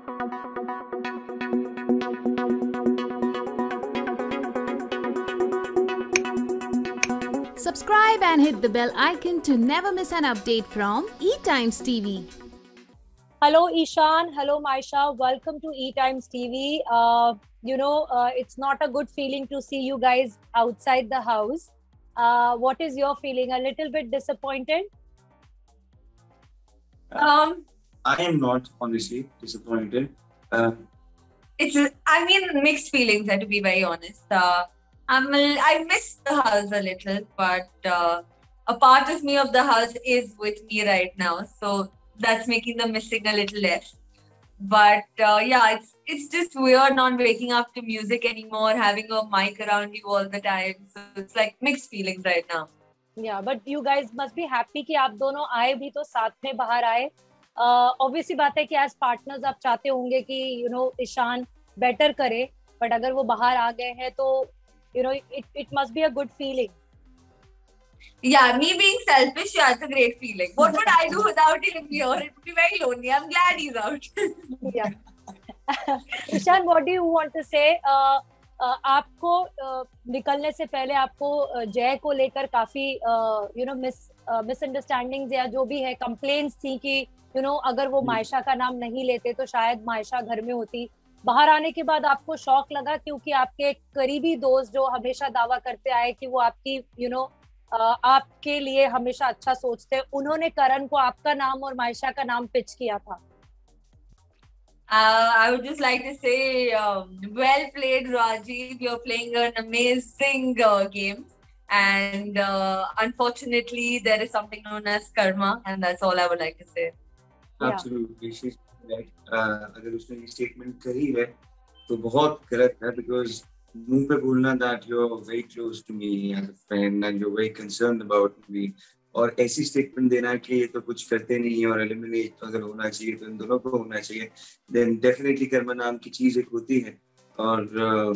Subscribe and hit the bell icon to never miss an update from eTimes TV. Hello Ishan, hello Maisha, welcome to eTimes TV. It's not a good feeling to see you guys outside the house. What is your feeling? A little bit disappointed? I am not honestly disappointed. Mixed feelings, to be very honest. I miss the house a little, but a part of me of the house is with me right now, so that's making the missing a little less. But it's just weird not waking up to music anymore, having a mic around you all the time. So it's like mixed feelings right now. Yeah, but you guys must be happy कि आप दोनों आए भी तो साथ में बाहर आए. Obviously बात है कि as partners आप चाहते होंगे कि ईशान better करे, but अगर वो बाहर आ गए हैं तो it must be a good feeling. Yeah, me being selfish, it's a great feeling. What would I do without him here? It would be very lonely. I'm glad he's out. Yeah. Ishan, what do you want to say? आपको निकलने से पहले आपको जय को लेकर काफी misunderstandings या जो भी है कंप्लेंट्स थी कि अगर वो मायशा का नाम नहीं लेते तो शायद मायशा घर में होती. बाहर आने के बाद आपको शौक लगा क्योंकि आपके करीबी दोस्त जो हमेशा दावा करते आए कि वो आपकी आपके लिए हमेशा अच्छा सोचते हैं, उन्होंने करण को आपका नाम और मायशा का नाम पिच किया था. I would just like to say, well played, Rajiv. You're playing an amazing game. And unfortunately, there is something known as karma. And that's all I would like to say. Absolutely. She's right. अगर उसने ये statement करी है तो बहुत गलत है, because मुंह पे बोलना that you're very close to me as a friend and you're very concerned about me, और ऐसी स्टेटमेंट देना कि ये तो कुछ करते नहीं है और एलिमिनेट अगर होना चाहिए तो इन दोनों को होना चाहिए, देन डेफिनेटली कर्मा नाम की चीज एक होती है और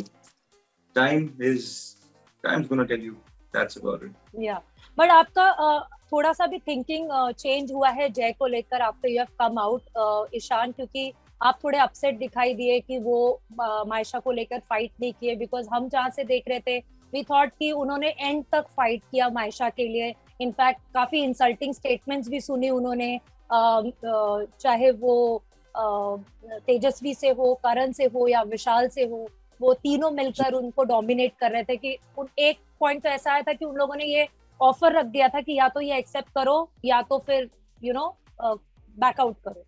time's gonna tell you that's about it. Yeah, but आपका थोड़ा सा भी थिंकिंग चेंज हुआ है जय को लेकर after you have come out Ishaan, क्योंकि आप थोड़े अपसेट दिखाई दिए कि वो मायशा को लेकर फाइट नहीं किए, बिकॉज हम जहाँ से देख रहे थे वी थॉट कि उन्होंने एंड तक फाइट किया मायशा के लिए. इनफैक्ट काफी इंसल्टिंग स्टेटमेंट्स भी सुनी उन्होंने, चाहे वो तेजस्वी से हो, करण से हो या विशाल से हो, वो तीनों मिलकर उनको डोमिनेट कर रहे थे कि एक पॉइंट तो ऐसा आया था कि उन लोगों ने ये ऑफर रख दिया था कि या तो ये एक्सेप्ट करो या तो फिर बैक आउट करो.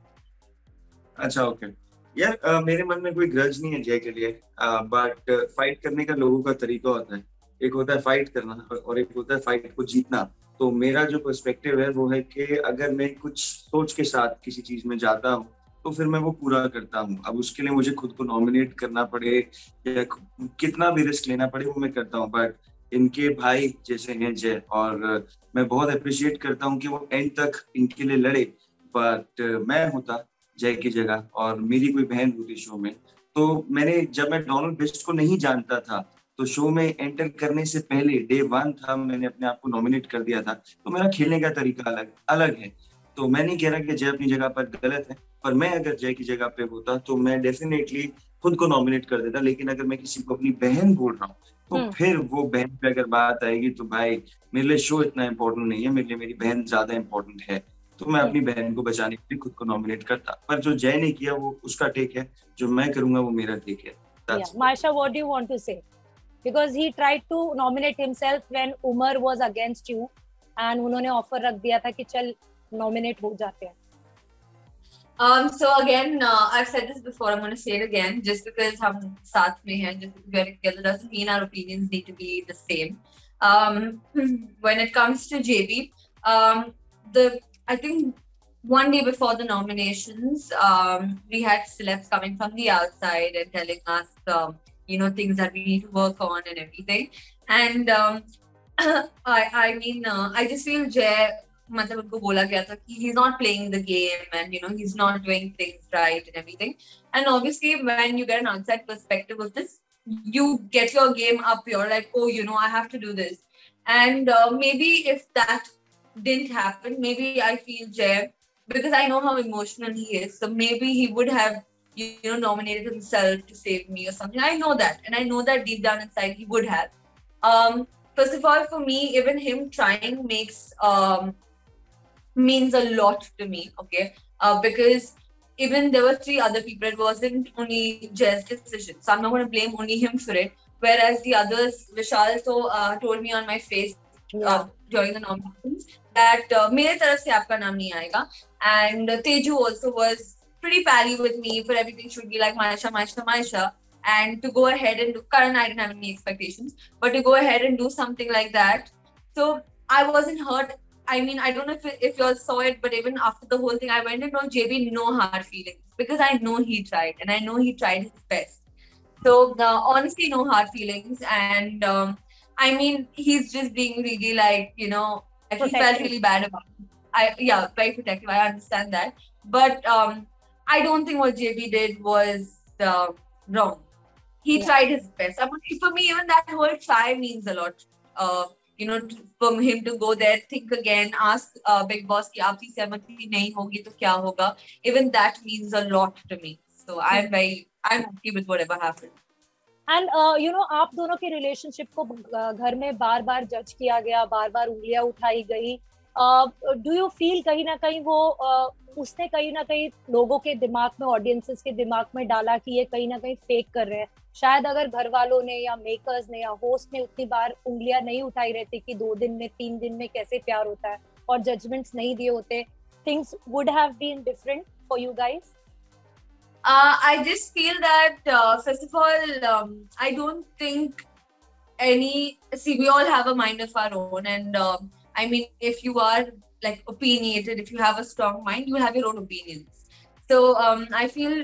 अच्छा, ओके यार, मेरे मन में कोई ग्रज नहीं है जय के लिए, बट फाइट करने का लोगों का तरीका होता है. एक होता है फाइट करना और एक होता है फाइट को जीतना. तो मेरा जो पर्सपेक्टिव है वो है कि अगर मैं कुछ सोच के साथ किसी चीज में जाता हूँ तो फिर मैं वो पूरा करता हूँ. अब उसके लिए मुझे खुद को नॉमिनेट करना पड़े या कितना भी रिस्क लेना पड़े वो मैं करता हूँ. बट इनके भाई जैसे हैं जय, और मैं बहुत अप्रिशिएट करता हूँ कि वो एंड तक इनके लिए लड़े. बट मैं होता जय की जगह और मेरी कोई बहन होती शो में, तो जब मैं डोनाल्ड बेस्ट को नहीं जानता था तो शो में एंटर करने से पहले डे 1 था, मैंने अपने आप को नॉमिनेट कर दिया था. तो मेरा खेलने का तरीका अलग है. तो मैं नहीं कह रहा कि जय अपनी जगह पर गलत है, पर मैं अगर जय की जगह पे होता तो मैं डेफिनेटली खुद को नॉमिनेट कर देता. लेकिन अगर मैं किसी को अपनी बहन बोल रहा हूँ तो फिर वो बहन पे अगर बात आएगी तो भाई मेरे लिए शो इतना इम्पोर्टेंट नहीं है, मेरे लिए मेरी बहन ज्यादा इम्पोर्टेंट है. तो मैं अपनी बहन को बचाने के लिए खुद को नॉमिनेट करता. पर जो जय ने किया वो उसका टेक है, जो मैं करूंगा वो मेरा टेक है. Maisha, what do you want to say? Because he tried to nominate himself when Umar was against you, and उन्होंने ऑफर रख दिया था कि चल नॉमिनेट हो जाते हैं. So again, I've said this before, I'm going to say it again. Just because हम साथ में हैं, just because we're together doesn't mean our opinions need to be the same. When it comes to JB, I think one day before the nominations, we had celebs coming from the outside and telling us, things that we need to work on and everything. And I just feel Jay, मतलब उनको बोला गया था कि he's not playing the game and he's not doing things right and everything. And obviously, when you get an outside perspective of this, you get your game up. You're like, oh, I have to do this. And maybe if that didn't happen, maybe I feel Jay, because I know how emotional he is, so maybe he would have nominated himself to save me or something. I know that, and I know that deep down inside he would have. First of all, for me, even him trying means a lot to me, okay? Because even there were 3 other people. It wasn't only Jay's decision. So I'm not going to blame only him for it. Whereas the others, Vishal told me on my face during the nominations that मेरे तरफ से आपका नाम नहीं आएगा. And Teju also was pretty pally with me for everything should be like Maisha. And to go ahead and do, Karan, I didn't have any expectations, but to go ahead and do something like that. So I wasn't hurt. I mean, I don't know if you all saw it, but even after the whole thing, I went and told JB no hard feelings because I know he tried and I know he tried his best. So honestly, no hard feelings. And I mean, he's just being really like, he felt really bad about it. Very protective. I understand that. But I don't think what JB did was wrong. He tried his best. I mean, for me, even that whole try means a lot. For him to go there, think again, ask Bigg Boss ki aapki sehmati nahi hogi to kya hoga. Even that means a lot to me. So I'm happy with whatever happened. And आप दोनों के relationship को घर में बार-बार जज किया गया, बार-बार उंगलियां उठाई गई. डू यू फील कहीं ना कहीं वो उसने कहीं ना कहीं लोगों के दिमाग में, ऑडियंसेस के दिमाग में डाला कि ये कहीं ना कहीं फेक कर रहे हैं? शायद अगर घर वालों ने या मेकर्स ने या होस्ट ने उतनी बार उंगलियां नहीं उठाई रहती कि 2 दिन में 3 दिन में कैसे प्यार होता है और जजमेंट्स नहीं दिए होते, things would have been different for you guys. I just feel that first of all, I don't think we all have a mind of our own, and I mean, if you are like opinionated, if you have a strong mind, you have your own opinions. So I feel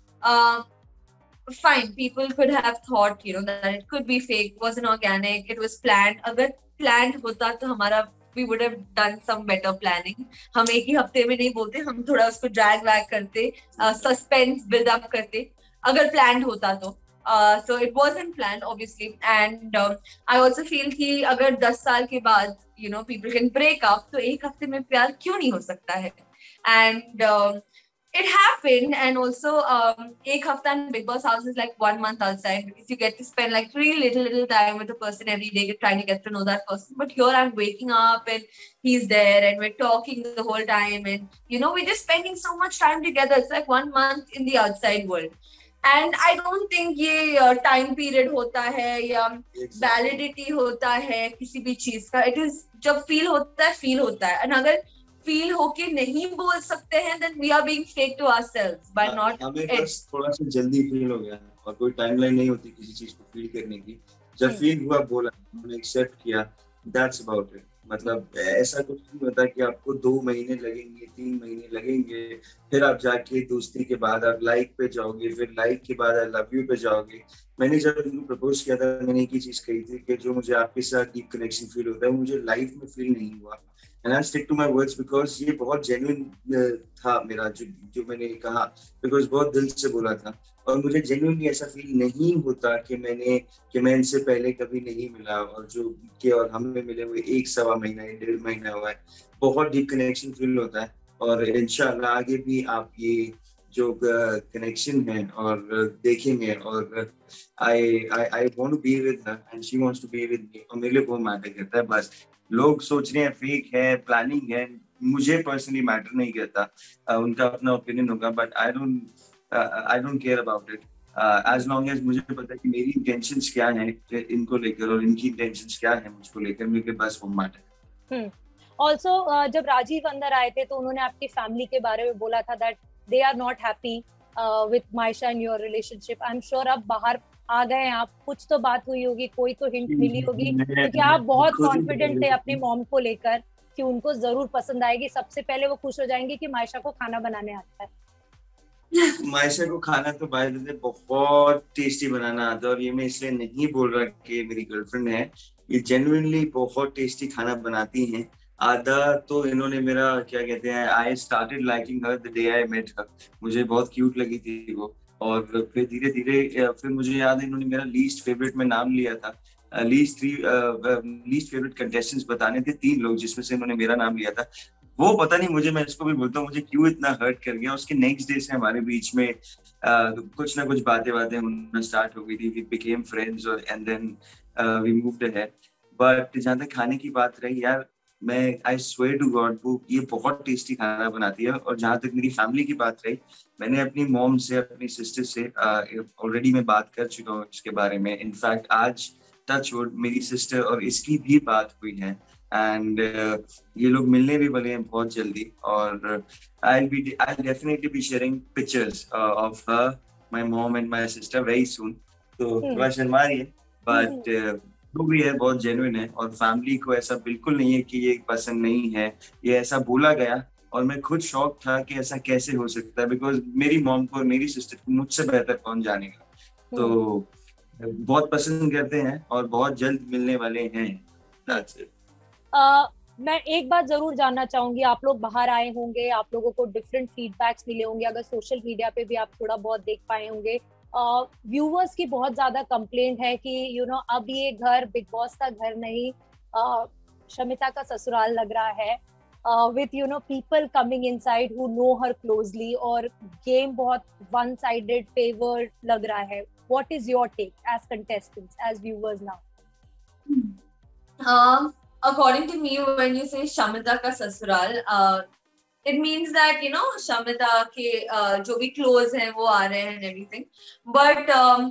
fine. People could have thought, that it could be fake, it wasn't organic, it was planned. Agar planned hota to we would have done some better planning. हम एक ही हफ्ते में नहीं बोलते, हम थोड़ा उसको drag back करते, suspense build up करते. अगर planned होता तो. So it wasn't planned, obviously. And I also feel कि अगर 10 साल के बाद, people can break up, तो एक हफ्ते में प्यार क्यों नहीं हो सकता है? And it happened, and also ek hafta in Bigg Boss house is like 1 month outside because you get to spend like really little time with a person every day, trying to get to know that person. But here I'm waking up and he's there and we're talking the whole time, and we're just spending so much time together. It's like 1 month in the outside world. And I don't think ये time period होता है या validity होता है किसी भी चीज का. It is जब feel होता है. And अगर फील होके नहीं बोल सकते हैं, then we are being fake to ourselves by not. हमें बस थोड़ा सा जल्दी फील हो गया और कोई टाइमलाइन नहीं होती किसी चीज को फील करने की. जब फील हुआ बोला, हमने एक्सेप्ट किया, that's about it. मतलब ऐसा कुछ नहीं होता कि आपको 2 महीने लगेंगे, 3 महीने लगेंगे, फिर आप जाके दोस्ती के बाद आप लाइक पे जाओगे, फिर लाइक के बाद आई लव यू पे जाओगे. मैंने जब उनको प्रपोज किया था, मैंने एक ही चीज कही थी कि जो मुझे आपके साथ डीप कनेक्शन फील होता है, मुझे लाइफ में फील नहीं हुआ. And I stick to my words because ये बहुत genuine था मेरा जो मैंने कहा, because बहुत दिल से बोला था. और मुझे genuinely ऐसा फील नहीं होता कि मैं इनसे पहले कभी नहीं मिला और हमें मिले हुए 1-1.25 महीना या 1.5 महीना हुआ है. बहुत डीप कनेक्शन फील होता है और इंशाल्लाह आगे भी आप ये जो कनेक्शन है और देखेंगे. और I want to be with her and she wants to be with me. और मेरे लिए बहुत मैटर करता है. बस लोग सोच रहे हैं फेक है, प्लानिंग है, मुझे पर्सनली मैटर नहीं करता. उनका अपना ओपिनियन होगा, but I don't care about it as long as मुझे पता है कि मेरी इंटेंशंस क्या हैं इनको लेकर और इनकी इंटेंशंस क्या हैं मुझको लेकर. मेरे बस वो मैटर. ऑल्सो जब राजीव अंदर आए थे तो उन्होंने आपकी फैमिली के बारे में बोला था that they are not happy with Maisha and your relationship. I am sure आप बाहर आ गए, आप कुछ तो बात हुई होगी, कोई तो हिंट मिली होगी, क्योंकि आप बहुत कॉन्फिडेंट थे अपनी मॉम को लेकर कि उनको जरूर पसंद आएगी. सबसे पहले वो खुश हो जाएंगे कि मायशा को खाना बनाने आता है. मायशा को खाना तो बाय द वे बहुत टेस्टी बनाना आता है, और ये मैं इसलिए नहीं बोल रहा कि मेरी गर्लफ्रेंड है, ये जेन्युइनली बहुत टेस्टी खाना बनाती हैं. आधा तो इन्होंने मेरा क्या कहते हैं, I started liking her the day I met her. मुझे बहुत क्यूट लगी थी वो, और फिर धीरे धीरे फिर मुझे याद है इन्होंने मेरा लीस्ट फेवरेट में नाम लिया था. लीस्ट फेवरेट कंटेस्टेंट्स बताने थे 3 लोग, जिसमें से इन्होंने मेरा नाम लिया था. वो पता नहीं मुझे, मैं इसको भी बोलता हूँ, मुझे क्यों इतना हर्ट कर गया। उसके नेक्स्ट डे से हमारे बीच में कुछ ना कुछ बातें होना स्टार्ट हो गई थी। वी बिकेम फ्रेंड्स और and then we moved ahead. But जहाँ तक खाने की बात रही यार, मैं आई स्वेयर टू गॉड वो ये बहुत टेस्टी खाना बनाती है। और जहाँ तक मेरी फैमिली की बात रही, मैंने अपनी मॉम से, अपनी सिस्टर से ऑलरेडी मैं बात कर चुका हूँ इसके बारे में। इनफैक्ट आज टच वुड मेरी सिस्टर और इसकी भी बात हुई है। एंड ये लोग मिलने भी वाले हैं बहुत जल्दी। और I'll definitely be sharing pictures of her, my mom and my sister very soon. तो थोड़ा शर्मा रही है, बट जो भी है बहुत जेन्युइन है। और फैमिली को ऐसा बिल्कुल नहीं है कि ये पसंद नहीं है, ये ऐसा बोला गया। और मैं खुद शॉक था कि ऐसा कैसे हो सकता है, बिकॉज मेरी मॉम को और मेरी सिस्टर को मुझसे बेहतर कौन जानेगा। तो बहुत पसंद करते हैं और बहुत जल्द मिलने वाले हैं। That's it. मैं एक बात जरूर जानना चाहूंगी, आप लोग बाहर आए होंगे, आप लोगों को डिफरेंट फीडबैक्स मिले होंगे, अगर सोशल मीडिया पे भी आप थोड़ा बहुत देख पाए होंगे, व्यूअर्स की बहुत ज्यादा कंप्लेंट है कि अब ये घर बिग बॉस का घर नहीं, शमिता का ससुराल लग रहा है, with people coming inside who know her closely, और गेम बहुत one sided favored लग रहा है. What is your take as contestants, as viewers now? According to me, when you say Shamita ka sasural, it means that Shamita के जो भी close हैं वो आ रहे हैं and everything. But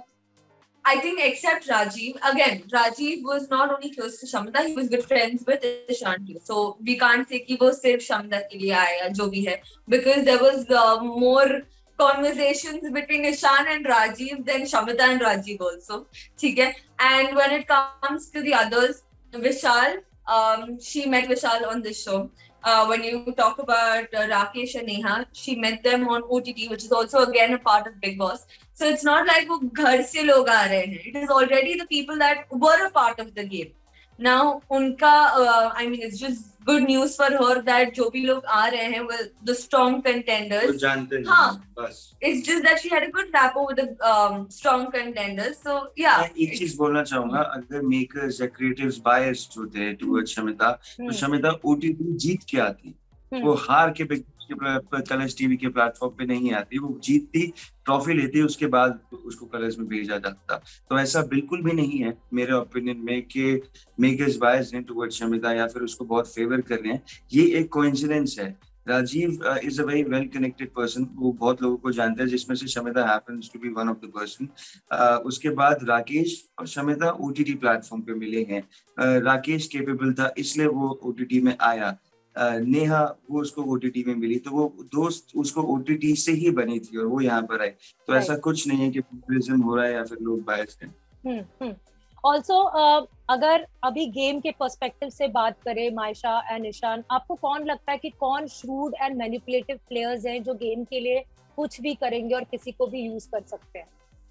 I think except Rajiv, again, Rajiv was not only close to Shamita, he was good friends with Ishan too. So we can't say कि वो सिर्फ Shamita के लिए आया जो भी है, because there was more conversations between Ishan and Rajiv than Shamita and Rajiv also. ठीक है. And when it comes to the others, Vishal, she met Vishal on this show. When you talk about Rakesh and Neha, she met them on OTT, which is also again a part of Big Boss. So it's not like वो घर से लोग आ रहे हैं. It is already the people that were a part of the game. Now उनका I mean it's just good news for her that जो भी लोग आ रहे हैं were the strong contenders. वो जानते हैं. हाँ. बस. It's just that she had a good rapport with the strong contenders. So yeah. मैं एक चीज बोलना चाहूँगा, अगर makers या creatives biased होते towards शमिता, तो शमिता OTT जीत के आती. वो हार के कलर्स टीवी के प्लेटफॉर्म पे नहीं आती, वो जीतती, ट्रॉफी लेती, उसके बाद उसको कलर्स में भेजा जाता। तो ऐसा बिल्कुल भी नहीं है मेरे ओपिनियन में कि मेकर्स बायस्ड हैं टुवर्ड्स शमिता या फिर उसको बहुत फेवर कर रहे हैं। ये एक कोइंसिडेंस है। Rajiv is a very well connected person, वो बहुत लोगों को जानता है, जिसमें से Shamita happens to be one of the person. उसके बाद राकेश और शमिता ओटीटी प्लेटफॉर्म पे मिले हैं। राकेश कैपेबल था इसलिए वो ओटीटी में आया। नेहा वो उसको ओटीटी में मिली, तो वो दोस्त उसको ओटीटी से ही बनी थी और वो यहाँ पर आई। तो ऐसा कुछ नहीं है कि पॉपुलिज्म हो रहा है या फिर लोग बायस्ड हैं। ऑल्सो अगर अभी गेम के पर्सपेक्टिव से बात करें, मायशा एंड ईशान, आपको कौन लगता है कि कौन श्रूड एंड मैनिपुलेटिव प्लेयर्स हैं जो गेम के लिए कुछ भी करेंगे और किसी को भी यूज कर सकते हैं?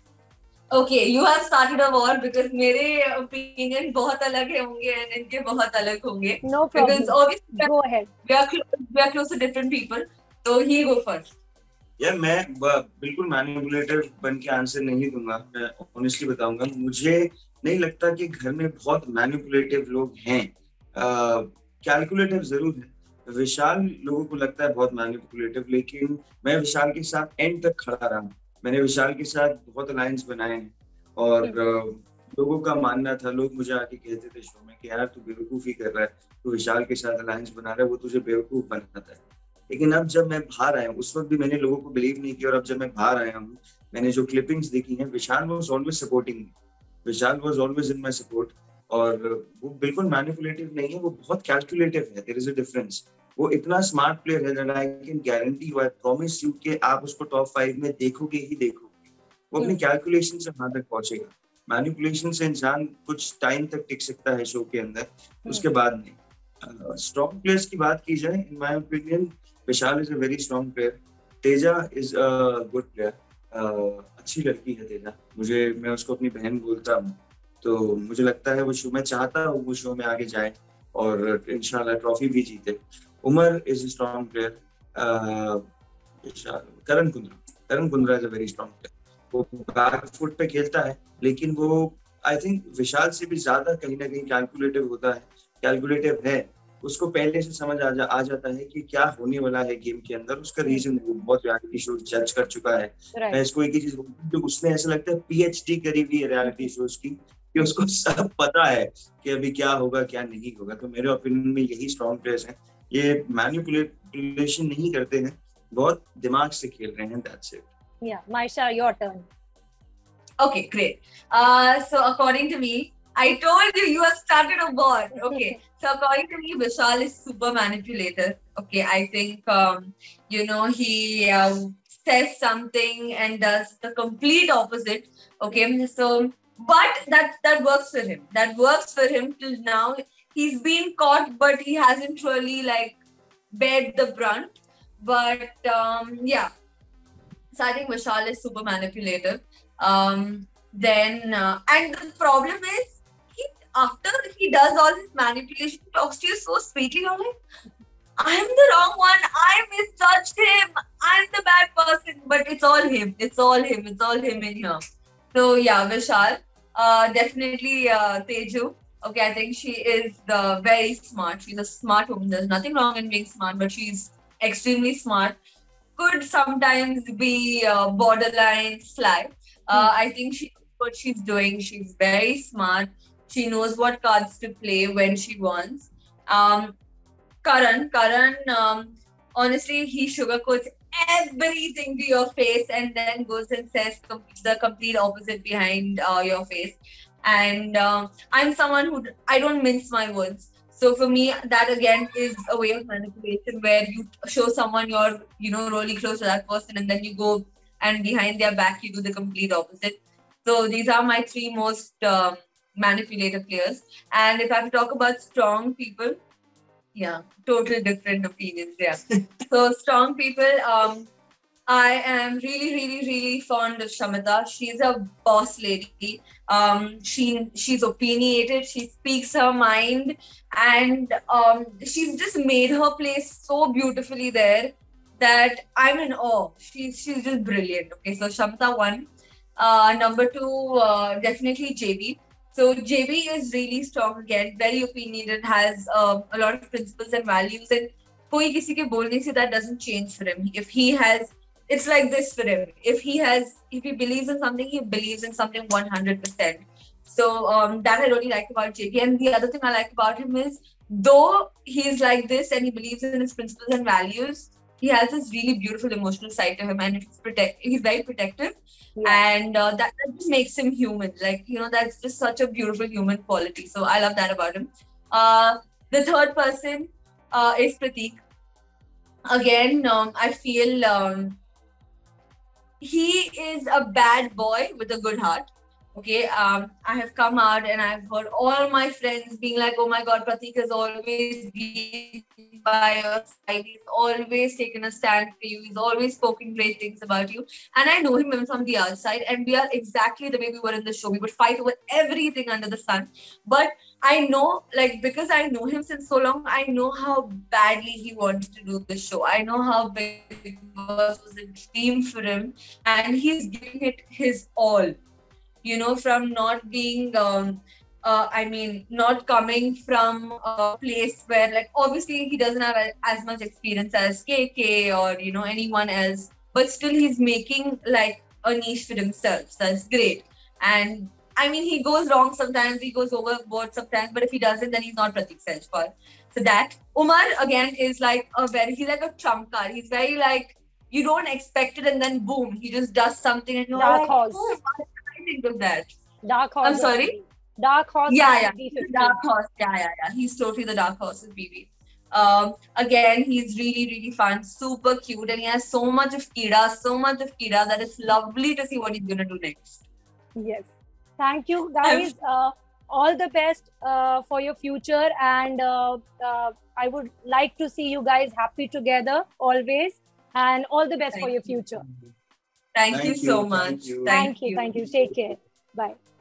Okay, you have started a war because मेरे opinion बहुत अलग होंगे and इनके बहुत अलग होंगे. No problem. Because obviously go ahead. We are close to different people. So he go first. यार मैं बिल्कुल मैनिपुलेटिव बन के आंसर नहीं दूंगा, मैं ऑनेस्टली बताऊंगा। मुझे नहीं लगता कि घर में बहुत मैनिपुलेटिव लोग हैं। कैलकुलेटिव जरूर है। विशाल लोगों को लगता है बहुत मैनिपुलेटिव, लेकिन मैं विशाल के साथ एंड तक खड़ा रहा। मैंने विशाल के साथ बहुत अलायंस बनाए हैं और लोगों का मानना था, लोग मुझे आके कहते थे शो में कि यार तू बेवकूफी कर रहा है, तू विशाल के साथ अलायंस बना रहा है, वो तुझे बेवकूफ बनाता है। लेकिन अब जब मैं बाहर आया हूँ, उस वक्त भी मैंने लोगों को बिलीव नहीं किया, और अब जब मैं बाहर आया हूँ, मैंने जो क्लिपिंग्स देखी हैं, Vishal was always supporting me, Vishal was always in my support. और वो बिल्कुल मैनिपुलेटिव नहीं है, वो बहुत कैलकुलेटिव है। There is a difference. वो इतना स्मार्ट प्लेयर है that I can guarantee you, I promise you कि आप उसको टॉप 5 में देखोगे ही देखोगे। वो अपनी कैलकुलेशन से वहां तक पहुंचेगा। मैनिपुलेशन से इंसान कुछ टाइम तक टिक सकता है शो के अंदर, उसके बाद नहीं। स्ट्रॉन्ग प्लेयर्स की बात की जाए, in my opinion Vishal is a very strong player, Teja is a good player. अच्छी लड़की है तेजा, मैं उसको अपनी बहन बोलता हूँ। तो मुझे लगता है वो शो, मैं चाहता हूँ वो शो में आगे जाए और इंशाल्लाह ट्रॉफी भी जीते। Umar is a strong player. Karan Kundra is a very strong player. वो बैक फुट पे खेलता है, लेकिन वो आई थिंक विशाल से भी ज्यादा कहीं ना कहीं कैलकुलेटिव होता है, कैलकुलेटिव है। उसको पहले से समझ आ जाता है कि क्या होने वाला है गेम के अंदर, उसका रीजन वो बहुत रियलिटी शो जज कर चुका है। इसको एक ही चीज तो उसने ऐसा लगता है पीएचडी करी हुई है रियलिटी शोज की, कि उसको सब पता है कि अभी क्या होगा क्या नहीं होगा। तो मेरे ओपिनियन में यही स्ट्रॉन्ग प्लेयर्स हैं, ये मैनिपुलेशन नहीं करते हैं, बहुत दिमाग से खेल रहे हैं। That's it. Yeah, Maisha, your turn. Okay, great. So according to me, I told you you have started a war. Okay. So according to me, Vishal is super manipulator. Okay, I think he says something and does the complete opposite. Okay, so but that works for him. That works for him till now. He's been caught, but he hasn't really like bared the brunt. But yeah. So I think Vishal is super manipulative. Then and the problem is, after he does all his manipulation, he talks to you so sweetly. You're like, I'm the wrong one. I misjudged him. I'm the bad person. But it's all him. It's all him. It's all him in here. So yeah, Vishal. Definitely Teju. Okay, I think she is very smart. She's a smart woman. There's nothing wrong in being smart, but she's extremely smart. Could sometimes be borderline sly. I think she knows what she's doing. She's very smart. She knows what cards to play when she wants. Karan, honestly, he sugarcoats everything to your face and then goes and says the complete opposite behind your face. And I'm someone who I don't mince my words. So for me, that again is a way of manipulation where you show someone you're, really close to that person, and then you go and behind their back you do the complete opposite. So these are my three most manipulative players. And if I have to talk about strong people, yeah, total different opinions. Yeah. So strong people, I am really, really, really fond of Shamita. She's a boss lady. She's opinionated. She speaks her mind, and she's just made her place so beautifully there that I'm in awe. She's just brilliant. Okay, so Shamita 1. Number 2, definitely JB. So JB is really strong again, very opinionated, has a lot of principles and values, and koi kisi ke bolne se that doesn't change for him. If he has, it's like this for him. If he believes in something, he believes in something 100%. So that I really like about JB. And the other thing I like about him is, though he's like this and he believes in his principles and values, he has this really beautiful emotional side to him, and he's very protective. Yeah. And that just makes him human. Like, that's just such a beautiful human quality. So I love that about him. The third person is Prateek. Again, I feel he is a bad boy with a good heart. Okay, I have come out and I've heard all my friends being like, oh my God, Prateek has always been by your side. He's always taken a stand for you. He's always spoken great things about you. And I know him even from the outside, and we are exactly the way we were in the show. We would fight over everything under the sun. But I know, because I know him since so long, I know how badly he wanted to do the show. I know how big it was a dream for him. And he's giving it his all. From not being, not coming from a place where, obviously he doesn't have as much experience as KK or, anyone else, but still he's making, a niche for himself. So that's great. And, he goes wrong sometimes, he goes overboard sometimes, but if he doesn't, then he's not Prateek Sehjpal. So that. Umar, again, is he's like a trump card. He's very, you don't expect it, and then boom, he just does something, and you're Dark like, horse. Oh, think of that. Dark horse. I'm sorry? Dark horse. Yeah. Dark horse. Yeah. He's totally the dark horse of BB. Again, he's really, really fun, super cute, and he has so much of Kida that it's lovely to see what he's going to do next. Yes. Thank you, guys. All the best for your future, and I would like to see you guys happy together always, and all the best for your future. Thank you so much. Thank you. Take care. Bye.